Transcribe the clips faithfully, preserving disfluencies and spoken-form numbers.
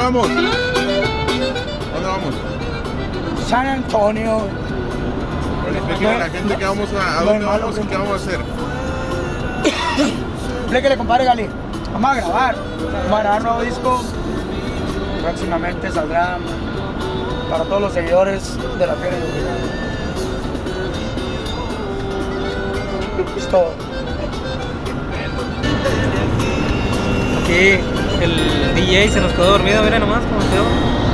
vamos? ¿Dónde vamos? San Antonio. Explíquele a la gente que vamos a, a dónde vamos y qué vamos a hacer. Explíquele, compadre Gali. Vamos a grabar. Vamos a grabar un nuevo disco. Próximamente saldrá para todos los seguidores de la Fiera Iluminada. Es todo. Aquí el D J se nos quedó dormido, mira nomás cómo quedó.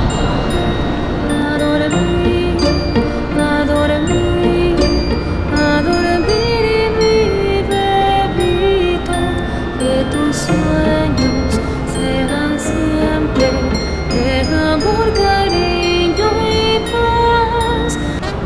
A dormir, a dormir, a dormir mi bebito, que tus sueños serán siempre de amor, cariño y paz.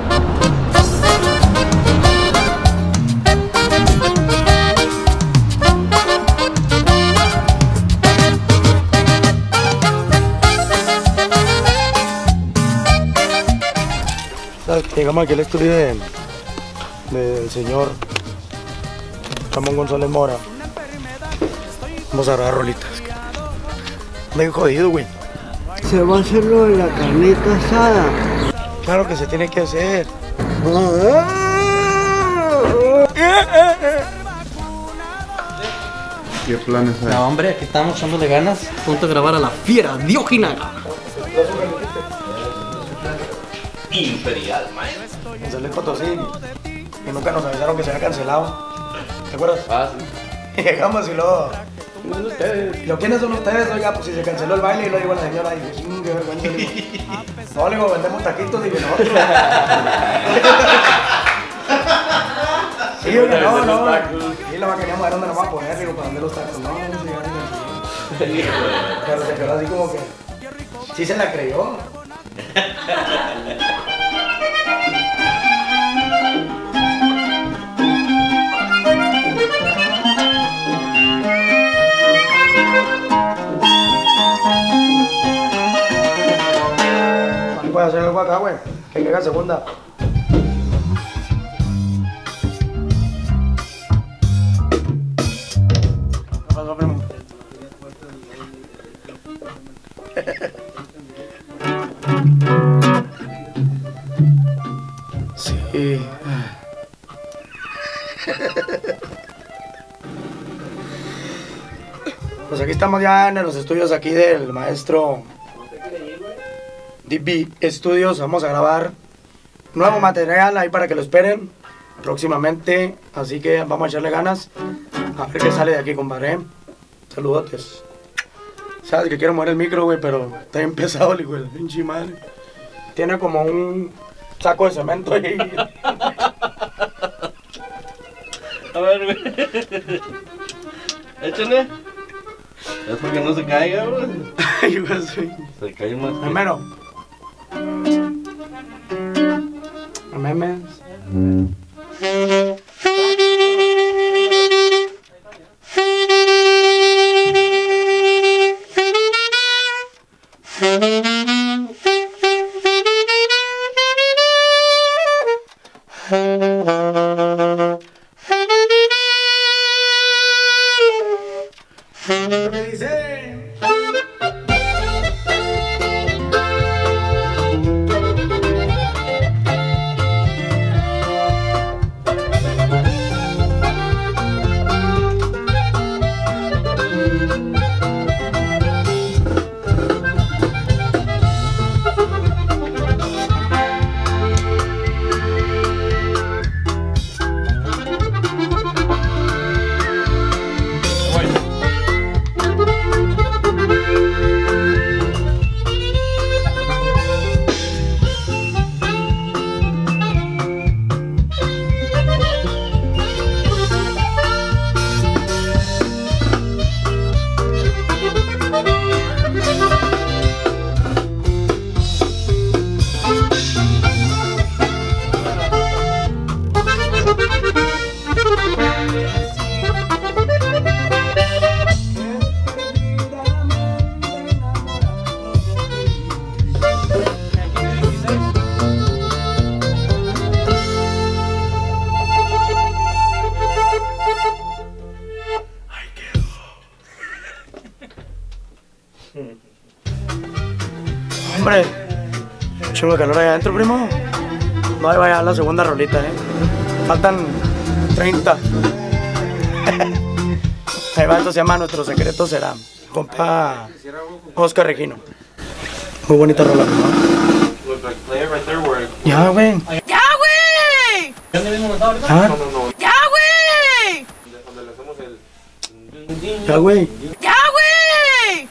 Llegamos aquí al estudio de, del señor Ramón González Mora. Vamos a grabar rolitas. Me he jodido, güey. Se va a hacer lo de la carnita asada. Claro que se tiene que hacer. ¿Qué planes hay? No, hombre, aquí estamos echándole ganas. Punto de grabar a la Fiera de Ojinaga. Imperial, man. González Potosí. Y nunca nos avisaron que se había cancelado. ¿Te acuerdas? Ah, Y llegamos y luego. ¿quiénes son ustedes? ¿Y lo quiénes son ustedes? Oiga, pues si se canceló el baile y lo digo a la señora. Y dije, mmm, qué vergüenza. Le digo, no, le digo, vendemos taquitos. Dije, nosotros. Sí, oiga, no, no. Sí, la queríamos ver dónde nos vamos a poner. Digo, para dónde los tacos. No, no, sí, sí. Pero se quedó así como que. Sí se la creyó. Voy a hacer algo acá, güey. Que llega segunda. ¿Qué pasó, primo? Sí. Pues aquí estamos ya en los estudios aquí del maestro D B Studios. Vamos a grabar nuevo material ahí para que lo esperen próximamente. Así que vamos a echarle ganas a ver qué sale de aquí, compadre. Saludotes. Sabes que quiero mover el micro, güey, pero está bien pesado, hijo de la pinche madre. Tiene como un saco de cemento ahí. A ver, güey. Échale. Es porque no se caiga, güey. Ay, güey, sí. Se cae más. que- Primero. Memes. ¿Qué dice? Hombre, chingo de calor allá adentro, primo. No, ahí vaya la segunda rolita, eh. Faltan treinta. Ahí va, esto se llama Nuestro Secreto Será. Compa Oscar Regino. Muy bonita rola, ¿no? Ya, güey. ¡Ya, güey! ¿Dónde mismo nos ahorita? ¿Ah? No, no, no. ¡Ya, güey! Donde le hacemos el... Ya, güey. ¡Ya, güey!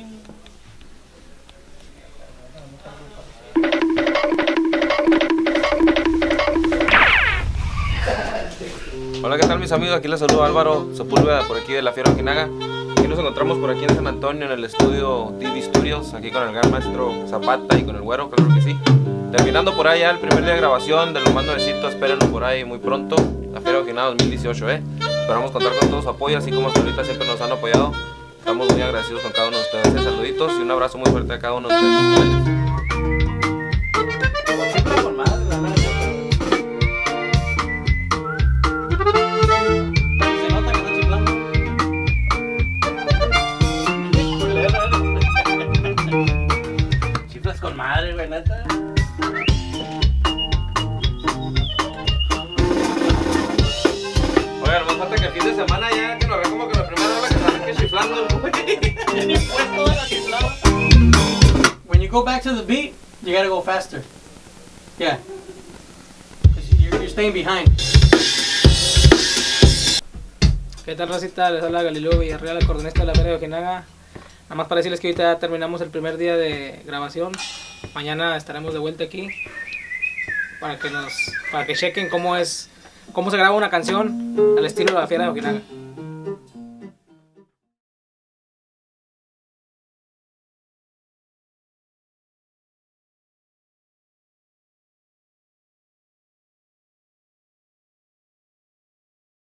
Hola, ¿qué tal mis amigos? Aquí les saludo Álvaro Sepúlveda por aquí de La Fiera Ojinaga. Aquí nos encontramos por aquí en San Antonio en el estudio D V Studios, aquí con el gran maestro Zapata y con el güero, claro que sí. Terminando por ahí ya el primer día de grabación de lo más nuevecito, espérenlo por ahí muy pronto, La Fiera Ojinaga dos mil dieciocho, eh. Esperamos contar con todo su apoyo, así como hasta ahorita siempre nos han apoyado. Estamos muy agradecidos con cada uno de ustedes. Eh. Saluditos y un abrazo muy fuerte a cada uno de ustedes. Con madre, güey, neta. Oigan, nos falta que el fin de semana ya que nos ve como que la primera hora que se arranque chiflando, güey. When you go back to the beat, you gotta go faster. Yeah. 'Cause You're, you're staying behind. ¿Qué tal, racita? Les habla Galileo Villarreal, el coordinista de La Fiera de Ojinaga. Nada más para decirles que ahorita ya terminamos el primer día de grabación. Mañana estaremos de vuelta aquí para que nos, para que chequen cómo es, cómo se graba una canción al estilo de La Fiera de Ojinaga.